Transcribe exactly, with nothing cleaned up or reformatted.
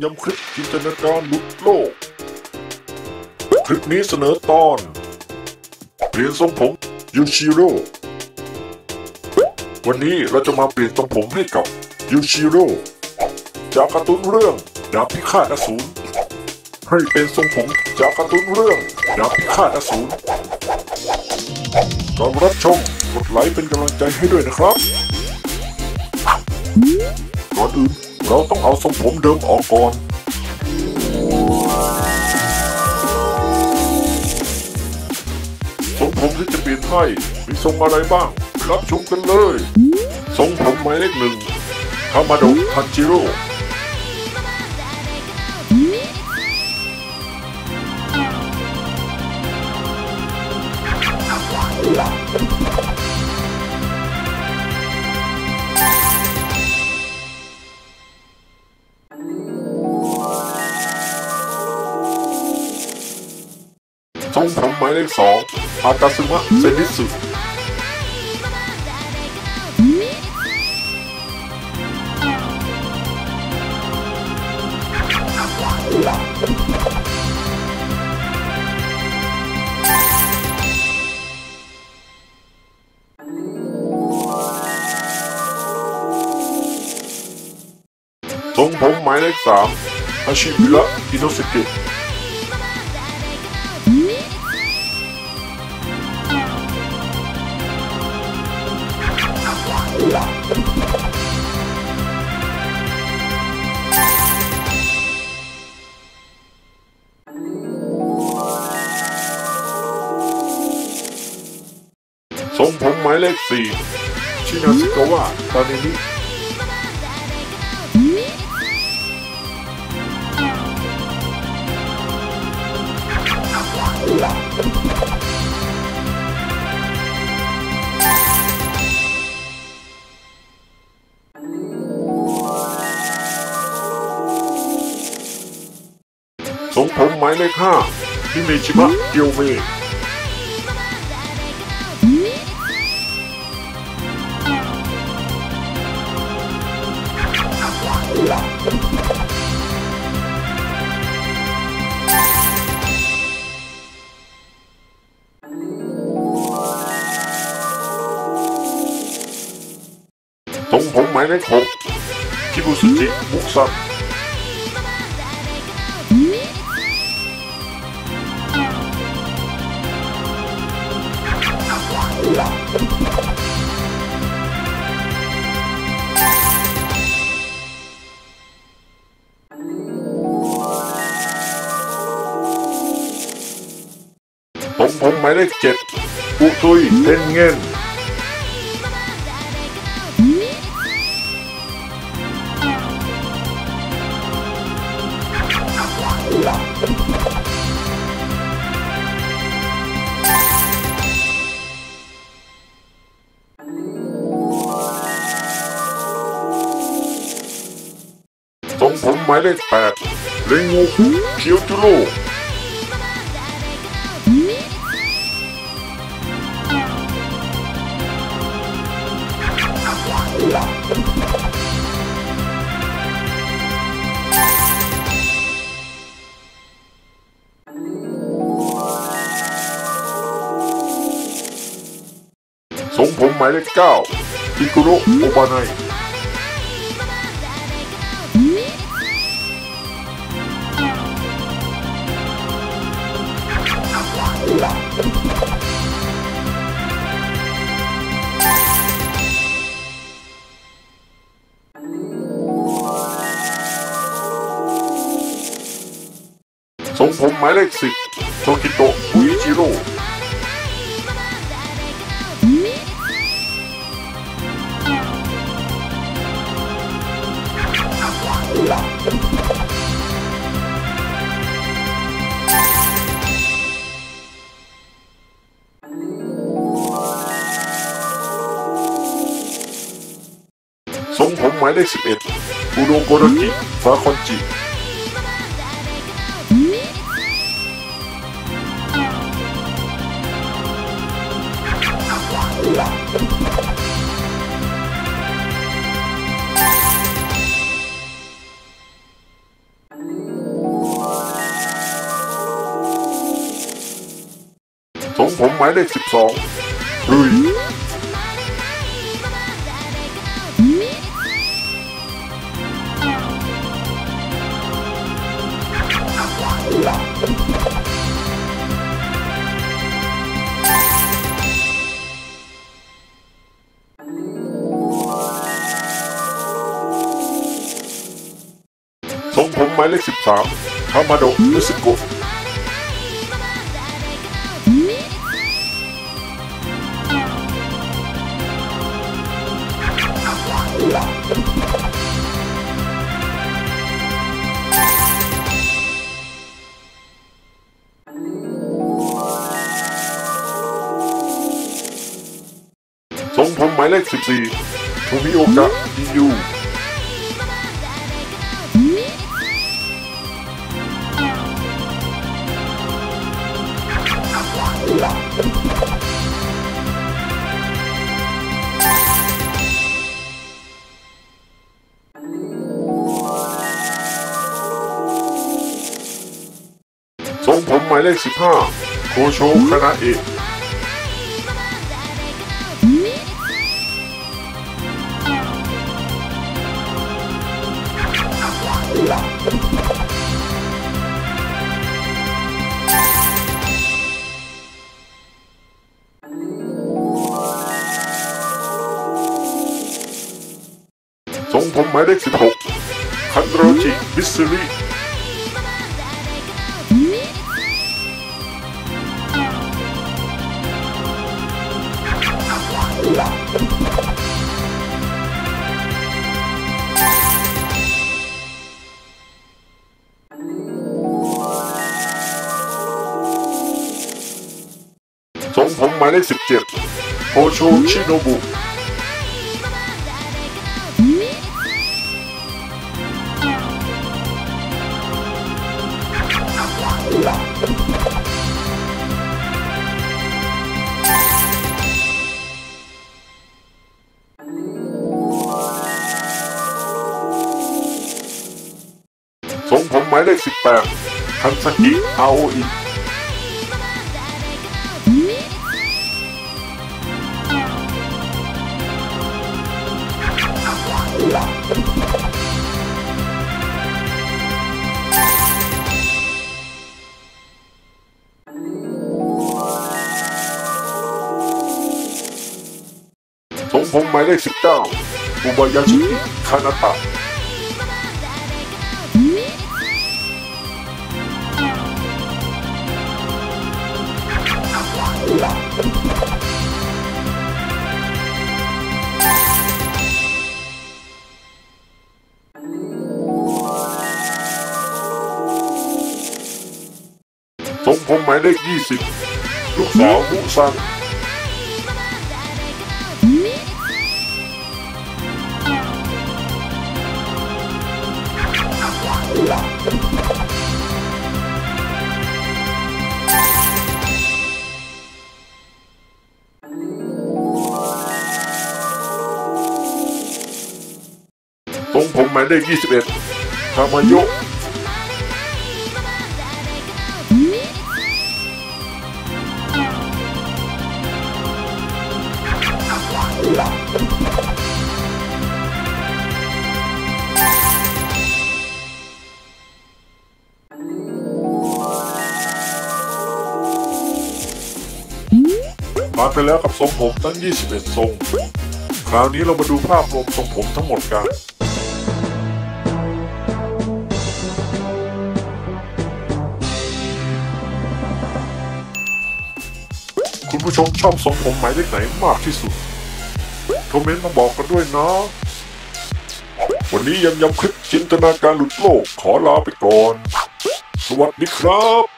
ยำคลิปจินตนาการหลุดโลกคลิปนี้เสนอตอนเปลี่ยนทรงผมยูชิโร่วันนี้เราจะมาเปลี่ยนทรงผมให้กับยูชิโร่จากการ์ตูนเรื่องดาบพิฆาตอสูรให้เป็นทรงผมจากการ์ตูนเรื่องดาบพิฆาตอสูรก่อนรับชมกดไลค์เป็นกำลังใจให้ด้วยนะครับก่อนอื่นเราต้องเอาทรงผมเดิมออกก่อนทรงผมที่จะเปลี่ยนให้มีทรงอะไรบ้างรับชมกันเลยทรงผมหมายเลขหนึ่งทามาโดะทันจิโร่ทรงผมหมายเลขสองอากาซึมะเซนิสึทรงผมหมายเลขสามฮาชิบิระอิโนสุเกะทรงผมหมายเลขสี่ชินาซึกาวะตาเนมิทรงผมหมายเลขห้าฮิเมจิมะเกียวเมทรงผมหมายเลขหกคิบุสุจิมุกซันทรงผมหมายเลขเจ็ดอุซุยเทนเงินทรงผมหมายเลขแปดเรงูคุเคียวจูโร่ทรงผมหมายเลขเก้าอิคุโระโอบาไนทรงผมหมายเลขสิบโชกิโตะอุอิจิโร่ทรงผมหมายเลขสิบเอ็ดอุโดโกรากิฟาคอนจิทายเลขสิบสองลุยทรงผมหมายเลขสิบสามคามาโดะมิซึโกะทรงผมหมายเลขสิบสี่โทมิโอกะอิยูทรงผมหมายเลขสิบห้าโคโชคานาเอะทรงผมหมายเลขสิบหกคันโรจิมิสซิริทรงผมหมายเลขสิบเจ็ดโฮโชชิโนบุทรงผมหมายเลขสิบแปดคันซากิอาโออิทรงผมหมายเลขสิบเก้าอุบายาชิกิคานาตะทรงผมหมายเลขยี่สิบลูกสาวมุซังทรงผมหมายเลขยี่สิบเอ็ดทามาโยะผ่านไปแล้วกับทรงผมตั้งยี่สิบเอ็ดทรงคราวนี้เรามาดูภาพรวมทรงผมทั้งหมดกันคุณผู้ชมชอบทรงผมหมายเลขไหนมากที่สุดคอมเมนต์มาบอกกันด้วยนะวันนี้ยำยำคลิปจินตนาการหลุดโลกขอลาไปก่อนสวัสดีครับ